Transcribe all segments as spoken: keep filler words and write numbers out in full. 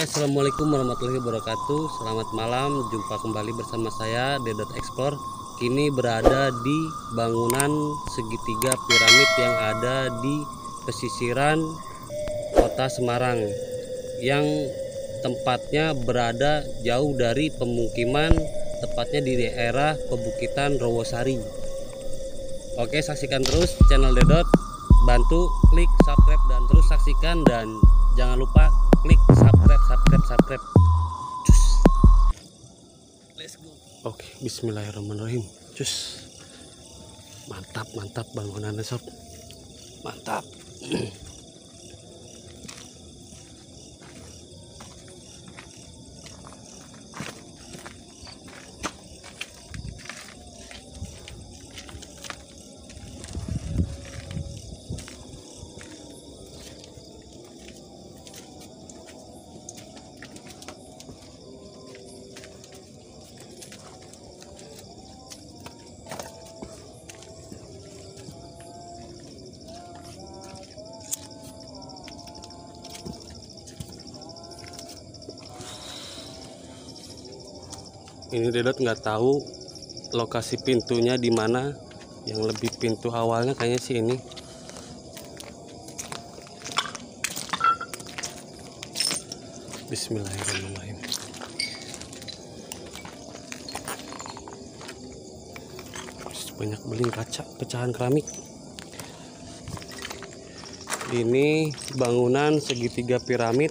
Assalamualaikum warahmatullahi wabarakatuh. Selamat malam, jumpa kembali bersama saya Dedot Explore. Kini berada di bangunan segitiga piramid yang ada di pesisiran kota Semarang, yang tempatnya berada jauh dari pemukiman, tepatnya di daerah Pebukitan Rowosari. Oke, saksikan terus channel Dedot, bantu klik subscribe dan terus saksikan, dan jangan lupa klik subscribe subscribe subscribe. Cus. Let's go. Oke, bismillahirrahmanirrahim. Cus. Mantap, mantap bangunannya sob. Mantap. Ini Dedot nggak tahu lokasi pintunya di mana. Yang lebih pintu awalnya kayaknya sih ini. Bismillahirrahmanirrahim. Banyak beling kaca, pecahan keramik. Ini bangunan segitiga piramid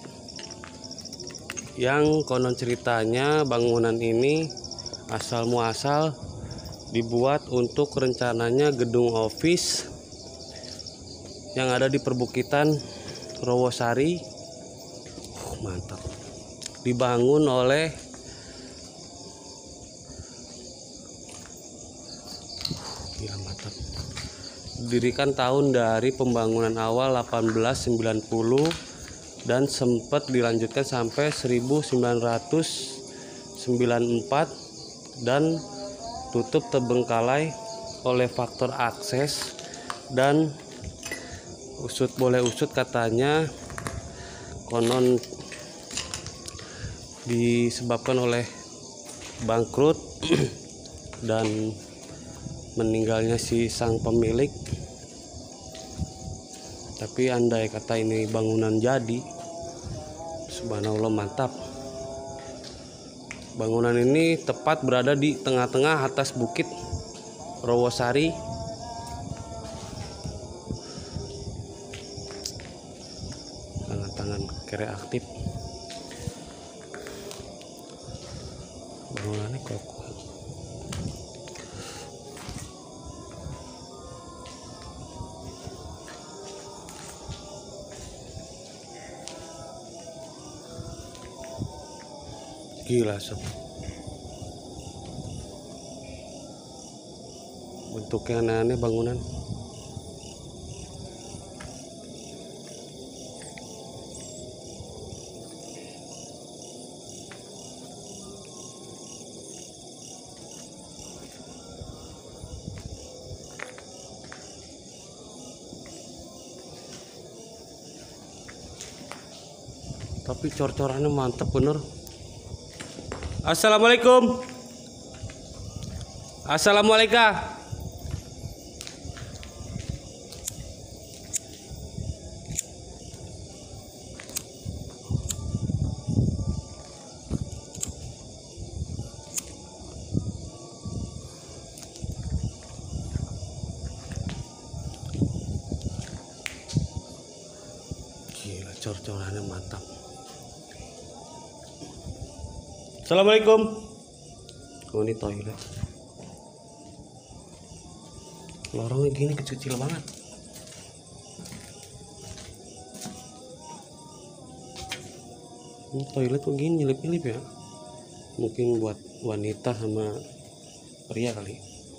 yang konon ceritanya bangunan ini asal muasal dibuat untuk rencananya gedung office yang ada di perbukitan Rowosari. Uh, mantap. Dibangun oleh ya mantap. Didirikan tahun dari pembangunan awal delapan belas sembilan puluh dan sempat dilanjutkan sampai seribu sembilan ratus sembilan puluh empat dan tutup terbengkalai oleh faktor akses dan usut boleh usut katanya konon disebabkan oleh bangkrut dan meninggalnya si sang pemilik. Tapi andai kata ini bangunan jadi, subhanallah mantap. Bangunan ini tepat berada di tengah-tengah atas bukit Rowosari. Tangan-tangan kere aktif. Bangunannya kokoh. Gila sob, bentuknya aneh-aneh bangunan. Tapi cor-corannya mantap bener. Assalamualaikum. Assalamualaikum. Gila, cor-corannya mantap. Assalamualaikum. Oh, ini toilet. Lorongnya gini kecil-kecil banget. Ini toilet kok gini nyelip-nyelip ya? Mungkin buat wanita sama pria kali.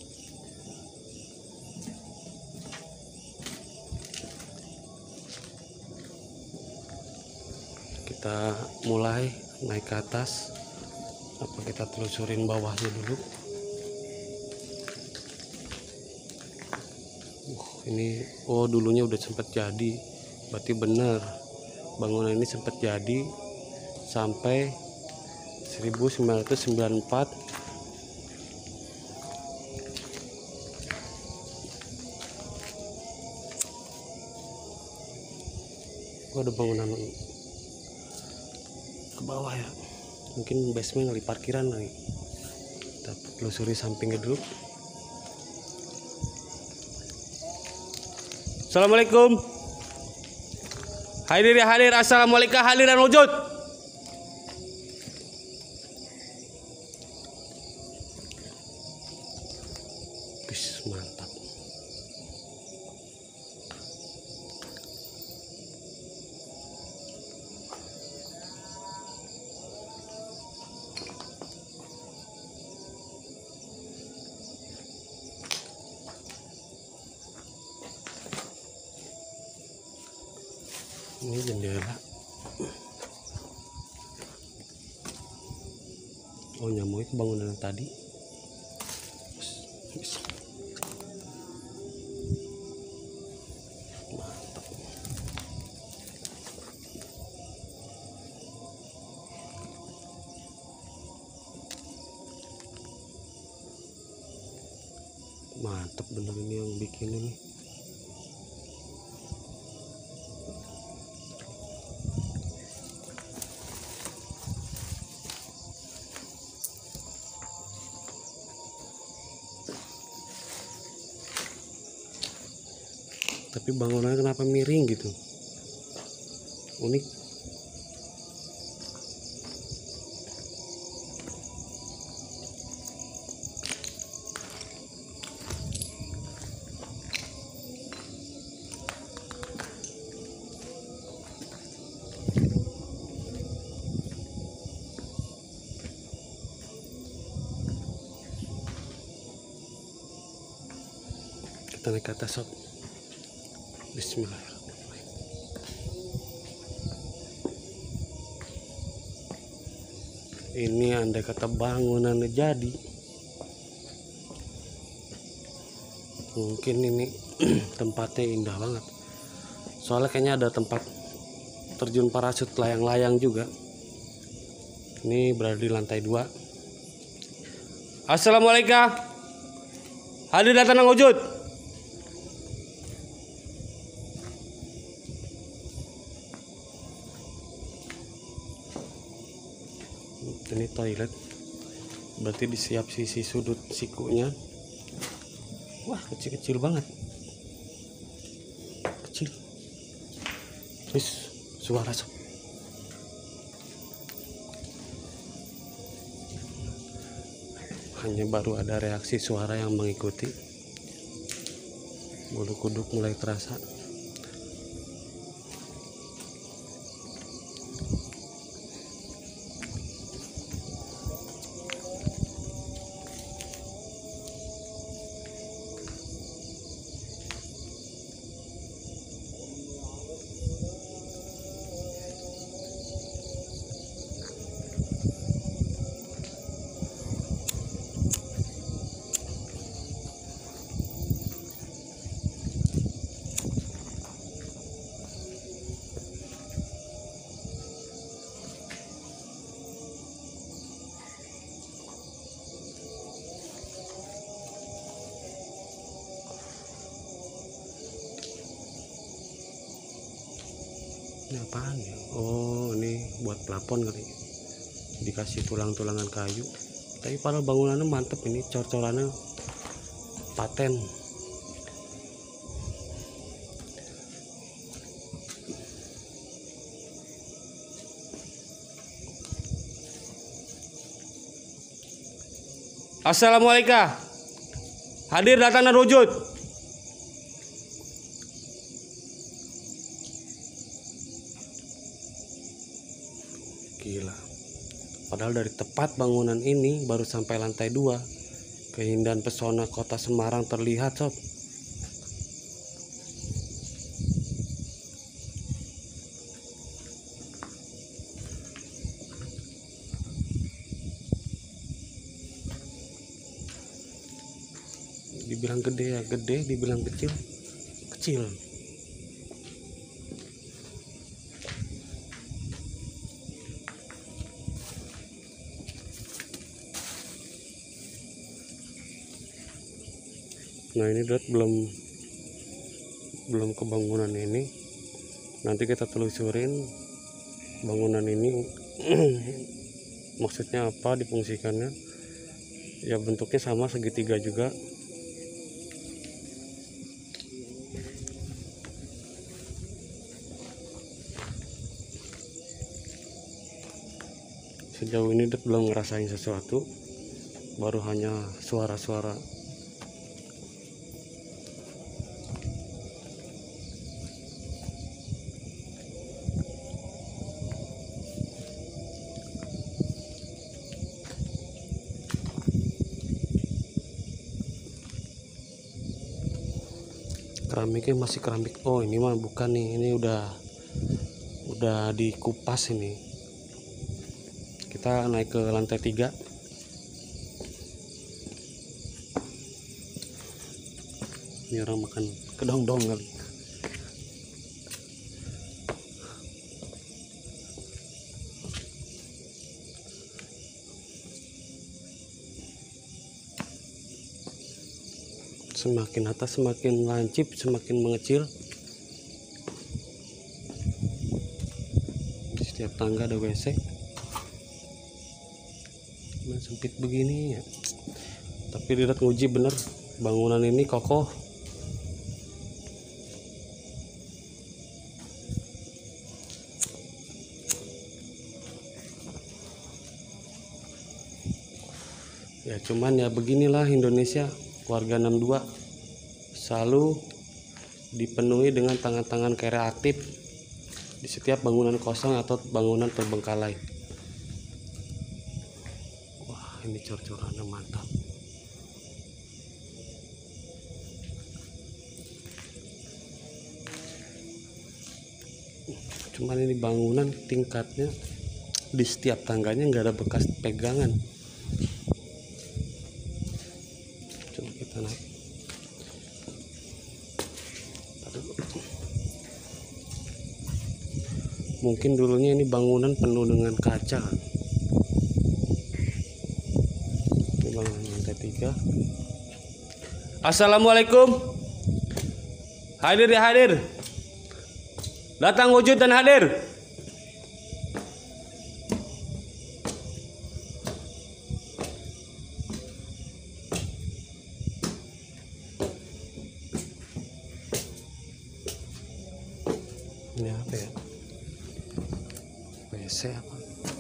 Kita mulai naik ke atas. Apa kita telusurin bawahnya dulu? Uh, ini oh dulunya udah sempat jadi, berarti bener bangunan ini sempat jadi sampai seribu sembilan ratus sembilan puluh empat. Gua ada bangunan ke bawah ya, mungkin basement kali, parkiran lagi. Kita telusuri sampingnya dulu. Assalamualaikum. Hadir ya hadir. Assalamualaikum hadirin wujud. Bis mantap. Ini jendela. Oh, nyamuknya ke bangunan yang tadi. Mantap. Mantap bener ini yang bikin ini. Tapi bangunannya kenapa miring gitu, unik. Kita naik ke atas sob. Bismillahirrahmanirrahim. Ini andai kata bangunannya jadi, mungkin ini tempatnya indah banget. Soalnya kayaknya ada tempat terjun parasut layang-layang juga. Ini berada di lantai dua. Assalamualaikum. Hadir datang wujud. Ini toilet, berarti disiap sisi sudut sikunya. Wah, kecil-kecil banget, kecil. Terus suara sob. Hanya baru ada reaksi suara yang mengikuti. Bulu kuduk mulai terasa. Ini apaan ya? Oh, ini buat plafon kali. Dikasih tulang-tulangan kayu. Tapi padahal bangunannya mantep, ini cor-corannya paten. Assalamualaikum. Hadir datang dan wujud. Gila. Padahal dari tepat bangunan ini baru sampai lantai dua, keindahan pesona kota Semarang terlihat sob. Dibilang gede ya gede, dibilang kecil kecil. Nah ini dot belum belum ke bangunan ini. Nanti kita telusurin bangunan ini maksudnya apa difungsikannya. Ya bentuknya sama, segitiga juga. Sejauh ini dot belum ngerasain sesuatu, baru hanya suara-suara. Keramiknya masih keramik. Oh ini mah bukan nih, ini udah udah dikupas ini. Kita naik ke lantai tiga. Ini orang makan kedong-dong kali. Semakin atas semakin lancip, semakin mengecil. Di setiap tangga ada W C. Nah, sempit begini ya. Tapi Didat nguji bener, bangunan ini kokoh. Ya cuman ya beginilah Indonesia. Warga enam dua selalu dipenuhi dengan tangan-tangan kreatif di setiap bangunan kosong atau bangunan terbengkalai. Wah ini cor-corannya mantap. Cuman ini bangunan tingkatnya di setiap tangganya nggak ada bekas pegangan. Naik. Mungkin dulunya ini bangunan penuh dengan kaca. Ini bangunan lantai tiga. Assalamualaikum. Hadir ya hadir. Datang wujud dan hadir. Ini apa ya? W C apa?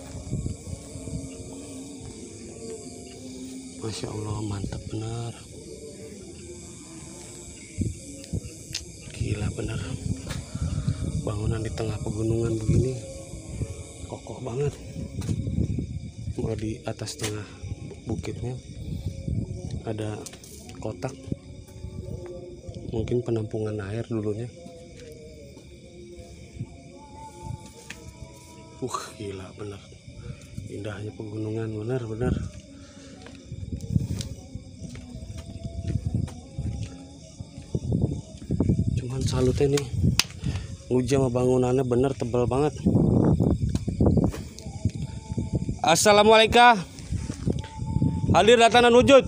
Masya Allah mantap benar. Gila bener. Bangunan di tengah pegunungan begini kokoh banget. Mau di atas tengah bukitnya ada kotak, mungkin penampungan air dulunya. Uh gila bener, indahnya pegunungan bener-bener. Cuman salutnya nih, uji sama bangunannya bener tebal banget. Assalamualaikum. Hadir datang dan wujud.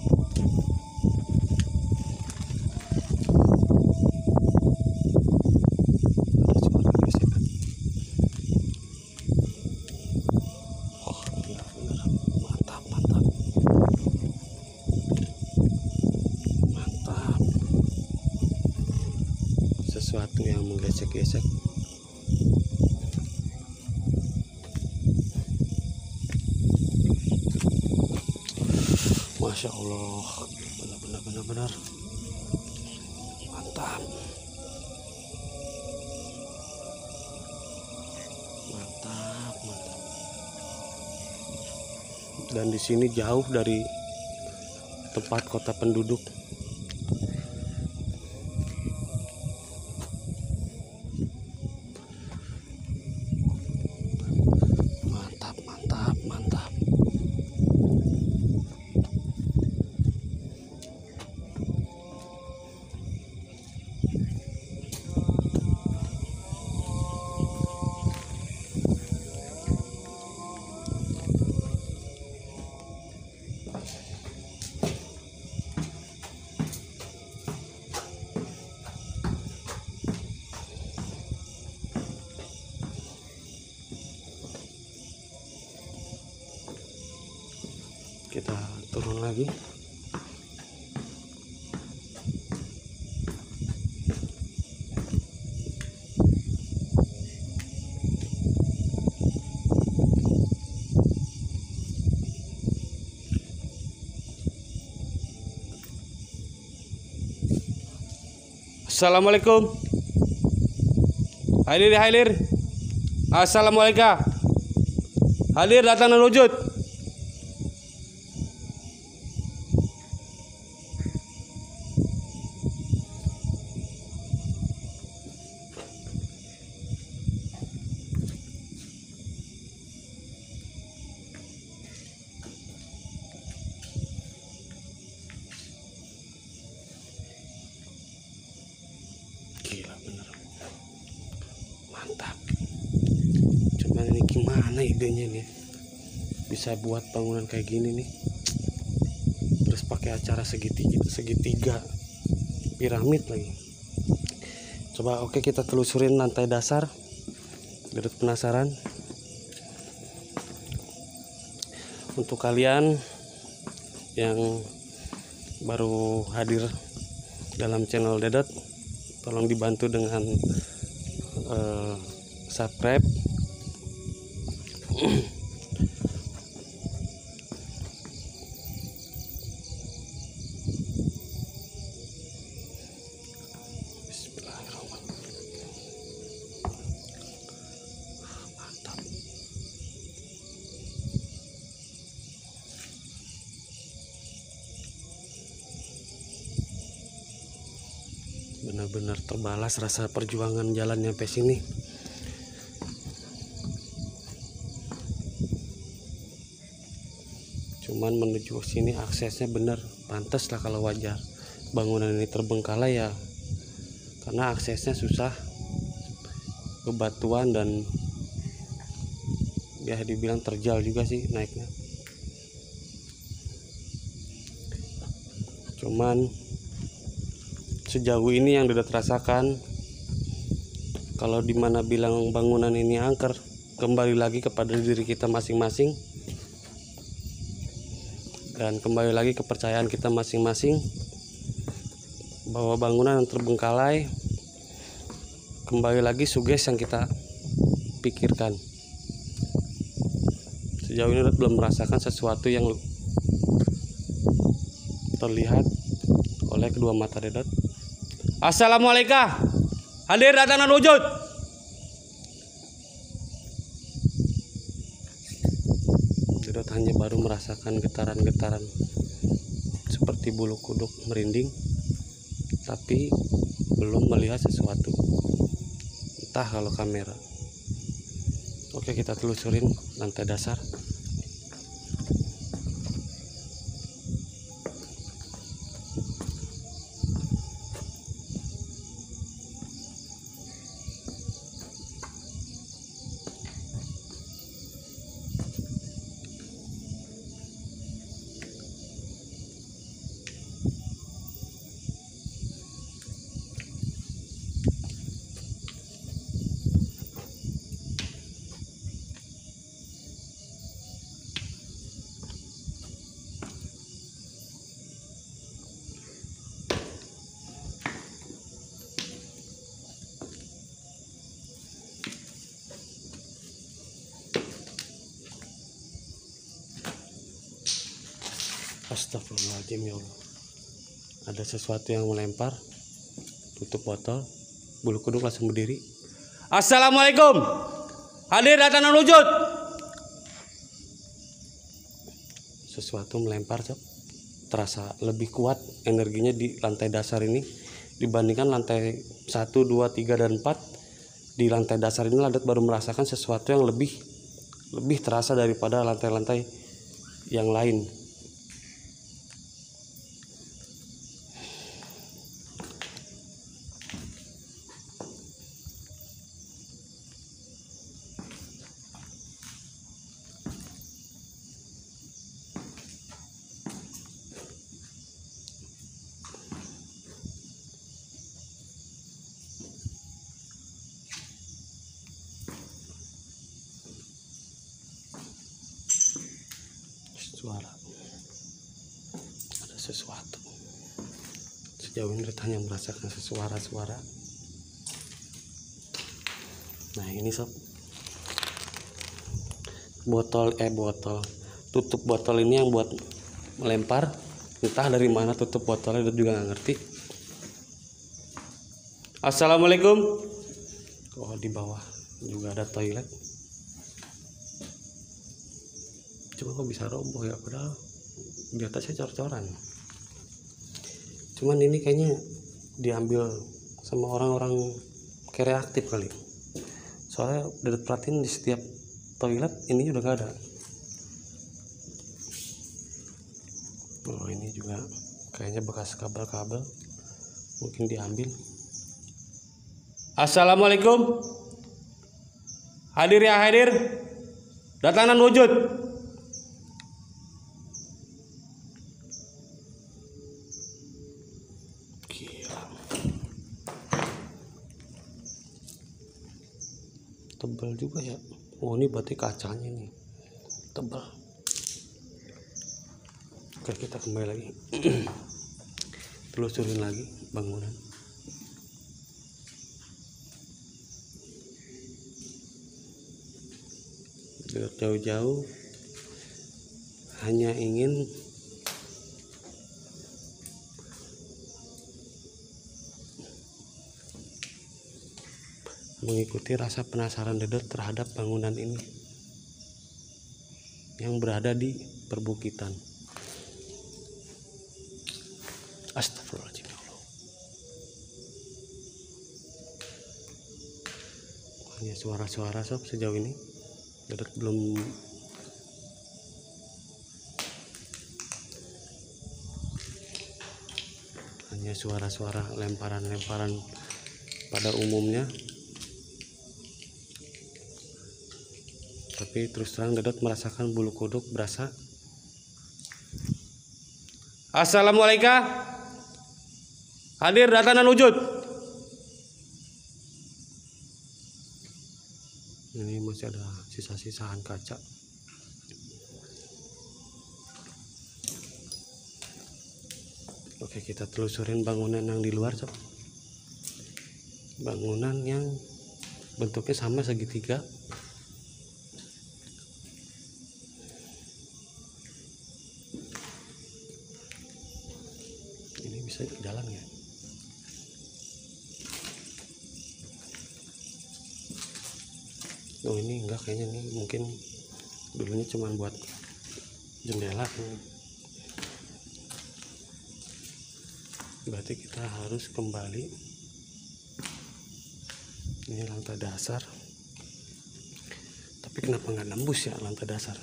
Sesuatu yang menggesek-gesek. Masya Allah, benar-benar benar-benar mantap, mantap, mantap. Dan di sini jauh dari tempat kota penduduk. Kita turun lagi. Assalamualaikum. Hadir hadir. Assalamualaikum. Hadir datang dan wujud. Gila bener, mantap. Cuman ini gimana idenya nih bisa buat bangunan kayak gini nih, terus pakai acara segitiga segitiga piramid lagi. Coba oke kita telusurin lantai dasar. Gerut penasaran. Untuk kalian yang baru hadir dalam channel Dedot, tolong dibantu dengan uh, subscribe. Bismillahirrahmanirrahim. Mantap. Benar-benar terbalas rasa perjuangan jalan nyampe sini. Cuman menuju sini aksesnya bener, pantas lah kalau wajar bangunan ini terbengkalai ya, karena aksesnya susah, bebatuan dan ya dibilang terjal juga sih naiknya. Cuman sejauh ini yang Dedot rasakan, kalau dimana bilang bangunan ini angker, kembali lagi kepada diri kita masing-masing dan kembali lagi kepercayaan kita masing-masing bahwa bangunan yang terbengkalai, kembali lagi suges yang kita pikirkan. Sejauh ini Dedot belum merasakan sesuatu yang terlihat oleh kedua mata Dedot. Assalamualaikum. Hadir datang dan wujud. Dedot hanya baru merasakan getaran-getaran seperti bulu kuduk merinding, tapi belum melihat sesuatu. Entah kalau kamera. Oke, kita telusurin lantai dasar. Astagfirullahaladzim, ya Allah. Ada sesuatu yang melempar. Tutup botol. Bulu kuduk langsung berdiri. Assalamualaikum. Hadir datang dan wujud. Sesuatu melempar, Sob. Terasa lebih kuat energinya di lantai dasar ini dibandingkan lantai satu, dua, tiga, dan empat. Di lantai dasar ini Dedot baru merasakan sesuatu yang lebih lebih terasa daripada lantai-lantai yang lain. Suara sesuatu. Sejauh ini Dedot hanya merasakan suara-suara. Nah ini sob, botol eh botol tutup botol ini yang buat melempar, entah dari mana tutup botolnya, Dedot juga nggak ngerti. Assalamualaikum. Oh, di bawah juga ada toilet. Cuma kok bisa roboh ya, padahal di atasnya cor-coran. Cuman ini kayaknya diambil sama orang-orang kreatif kali. Soalnya Dedot perhatiin di setiap toilet ini udah gak ada. Oh, ini juga kayaknya bekas kabel-kabel, mungkin diambil. Assalamualaikum. Hadir ya hadir. Datangan wujud. Tebal juga ya. Oh, ini berarti kacanya nih tebal. Oke, kita kembali lagi. Telusurin lagi bangunan. Jauh-jauh hanya ingin mengikuti rasa penasaran Dedot terhadap bangunan ini yang berada di perbukitan. Astagfirullahaladzim. Hanya suara-suara sob sejauh ini. Dedot belum hanya suara-suara lemparan-lemparan pada umumnya. Tapi terus terang Dedot merasakan bulu kuduk berasa. Assalamualaikum. Hadir datangan wujud. Ini masih ada sisa-sisaan kaca. Oke, kita telusurin bangunan yang di luar sob. Bangunan yang bentuknya sama segitiga. Ini bisa jalan ya? Oh, ini enggak, kayaknya nih mungkin dulunya cuma buat jendela. Berarti kita harus kembali. Ini lantai dasar. Tapi kenapa nggak nembus ya lantai dasar?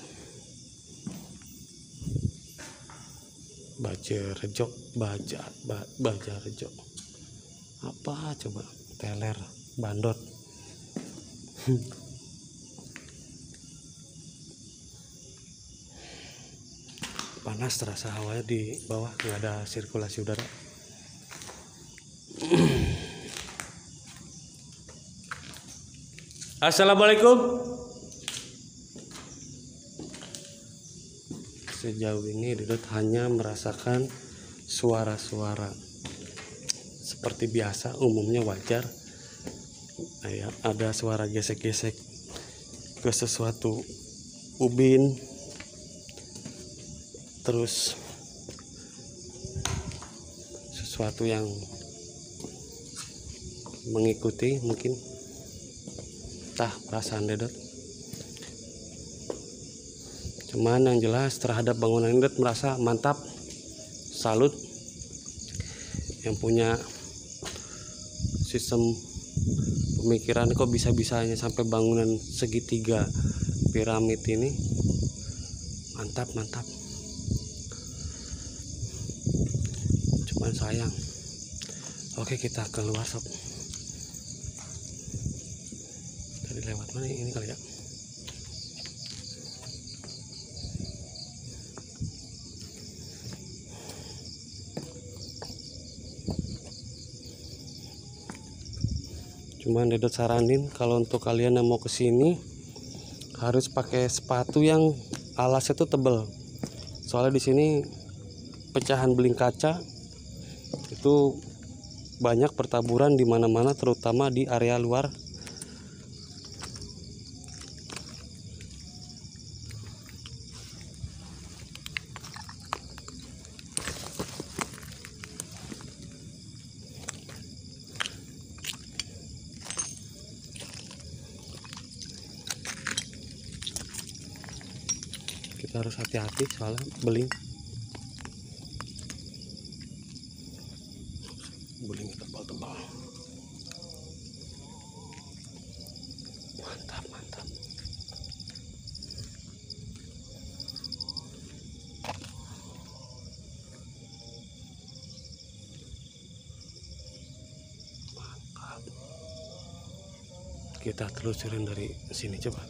Baja rejo, baja, ba, baja rejo. Apa coba? Teler, bandot. Panas terasa hawanya di bawah, nggak ada sirkulasi udara. Assalamualaikum. Sejauh ini Dedot hanya merasakan suara-suara seperti biasa, umumnya wajar. Ya, ada suara gesek-gesek ke sesuatu ubin, terus sesuatu yang mengikuti mungkin, entah perasaan Dedot. Cuman yang jelas terhadap bangunan ini Dedot merasa mantap, salut. Yang punya sistem pemikiran kok bisa-bisanya sampai bangunan segitiga piramid ini, mantap mantap. Cuman sayang. Oke, kita keluar sob. Tadi lewat mana ini kali ya? Cuman Dedot saranin kalau untuk kalian yang mau kesini harus pakai sepatu yang alasnya tuh tebel. Soalnya di sini pecahan beling kaca itu banyak pertaburan di mana-mana, terutama di area luar. Kita harus hati-hati soalnya beling beling tebal-tebal. Mantap, mantap. Mantap. Kita telusurin dari sini coba.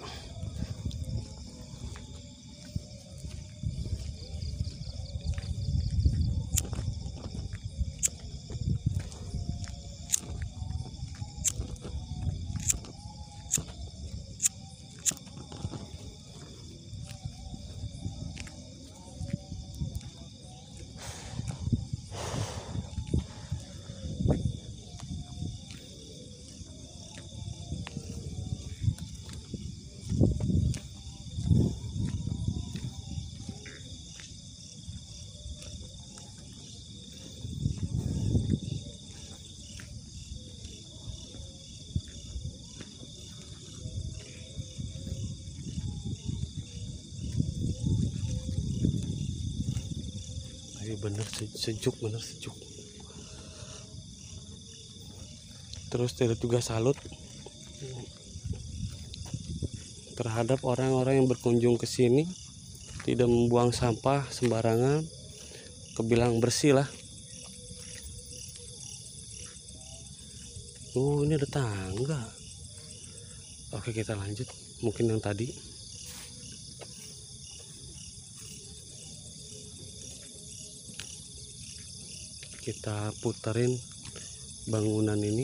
Bener sejuk, bener sejuk. Terus tidak juga salut terhadap orang-orang yang berkunjung ke sini, tidak membuang sampah sembarangan, kebilang bersih lah. Oh, ini ada tangga. Oke, kita lanjut. Mungkin yang tadi. Kita puterin bangunan ini.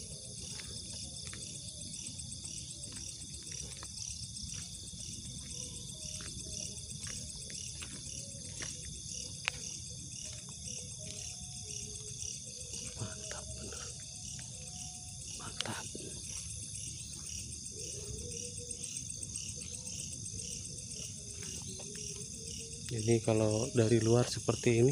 Mantap bener. Mantap. Ini kalau dari luar seperti ini.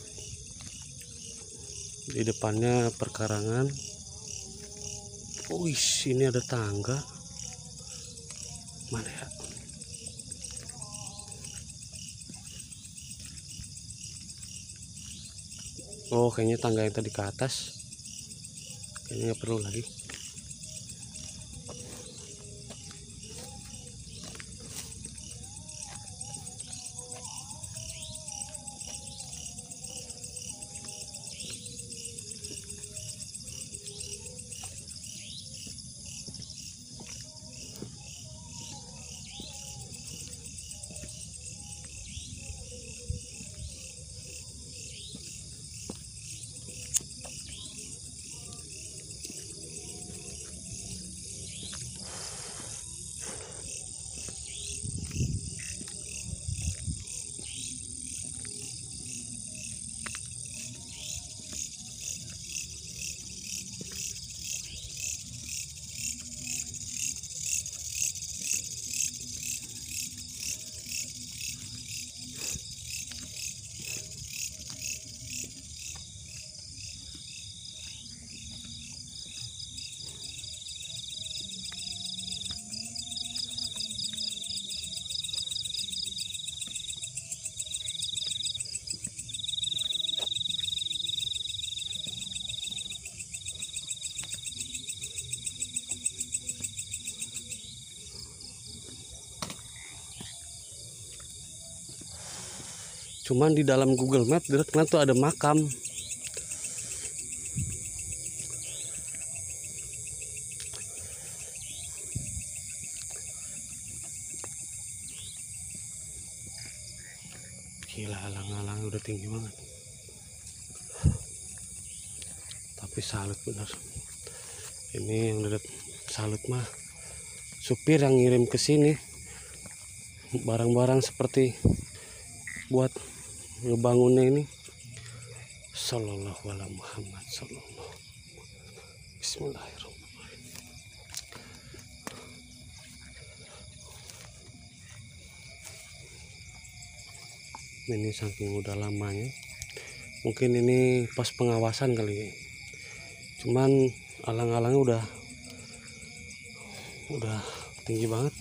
Di depannya perkarangan. Wih, ini ada tangga. Mana ya? Oh, kayaknya tangga yang tadi ke atas. Kayaknya nggak perlu lagi. Cuman di dalam Google Map direknya tuh ada makam. Gila, alang-alang udah tinggi banget. Tapi salut bener. Ini yang udah salut mah supir yang ngirim ke sini barang-barang seperti buat ngebangunnya ini. Sallallahu alaihi Muhammad sallallahu. Bismillahirrahmanirrahim. Ini saking udah lamanya, mungkin ini pos pengawasan kali ya. Cuman alang-alangnya udah udah tinggi banget.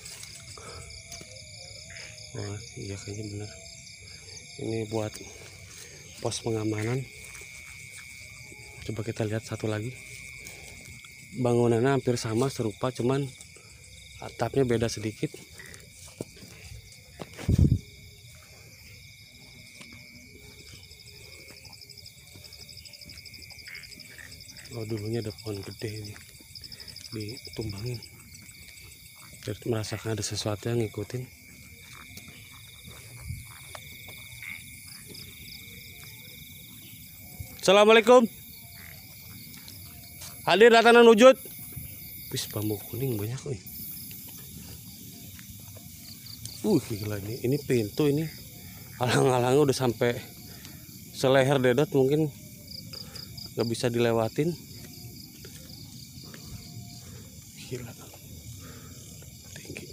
Wah iya kayaknya bener, ini buat pos pengamanan. Coba kita lihat satu lagi, bangunannya hampir sama, serupa, cuman atapnya beda sedikit. Oh dulunya ada pohon gede ini ditumbangin, jadi merasakan ada sesuatu yang ngikutin. Assalamualaikum. Hadir datang wujud. Wis bambu kuning banyak nih. Uh gila ini, ini pintu ini alang-alangnya udah sampai seleher Dedot, mungkin nggak bisa dilewatin. Gila tinggi.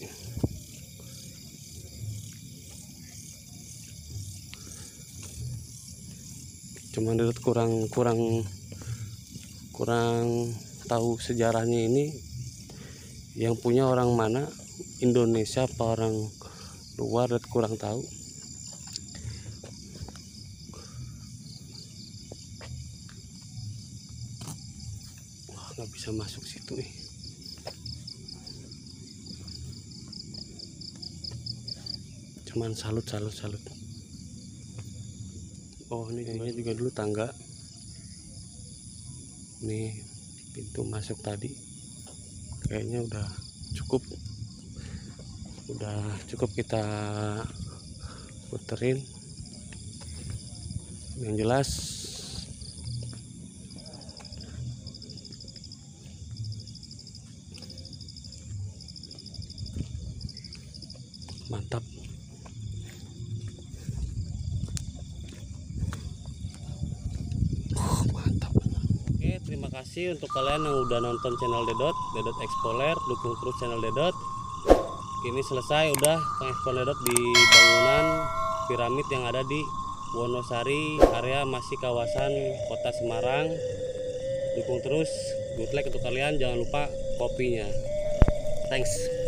Cuman Dedot kurang kurang kurang tahu sejarahnya ini, yang punya orang mana, Indonesia apa orang luar, Dedot kurang tahu. Wah nggak bisa masuk situ nih. Cuman salut salut salut. Oh ini kayaknya juga dulu tangga. Nih pintu masuk tadi kayaknya udah cukup, udah cukup kita puterin. Yang jelas mantap. Terima kasih untuk kalian yang udah nonton channel Dedot, Dedot Explorer, dukung terus channel Dedot. Ini selesai udah pengeksploran Dedot di bangunan piramid yang ada di Wonosari, area masih kawasan Kota Semarang. Dukung terus, good luck untuk kalian, jangan lupa kopinya. Thanks.